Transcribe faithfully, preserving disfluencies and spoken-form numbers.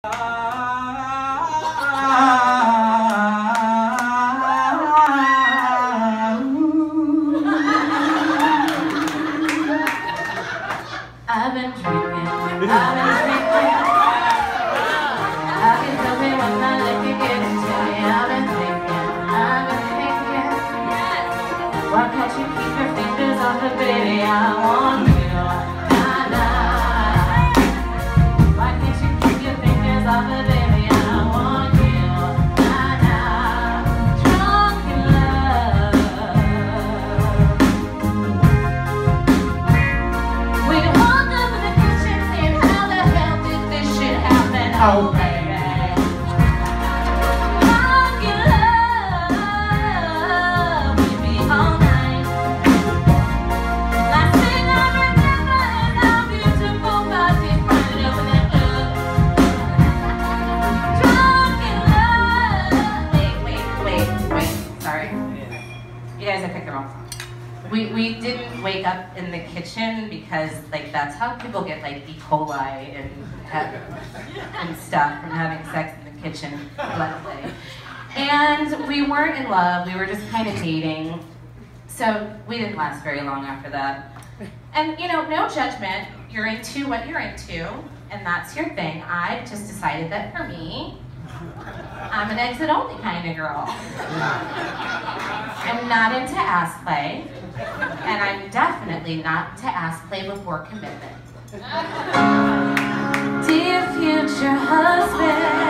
I've been drinking, I've been drinking. I can tell me when my liquor gets to me. I've been thinking, I've been thinking. Why can't you keep your fingers off the baby? I want you. Nah, nah. Why can't you keep your fingers off the baby? I want you. Nah, nah. Drunk in love. We walk up in the kitchen saying, how the hell did this shit happen? Oh, baby. Drunk in love. We'd be all night. Last thing I remember is our beautiful bodies running over that club. Drunk in love. Wait, wait, wait, wait. Sorry. You guys, I picked the wrong song. We, we didn't wake up in the kitchen because, like, that's how people get, like, E. coli and, have, and stuff from having sex in the kitchen, luckily. And we weren't in love, we were just kind of dating. So we didn't last very long after that. And, you know, no judgment. You're into what you're into, and that's your thing. I just decided that for me, I'm an exit-only kind of girl. I'm not into ass play, and I'm definitely not into ass play before commitment. Dear future husband,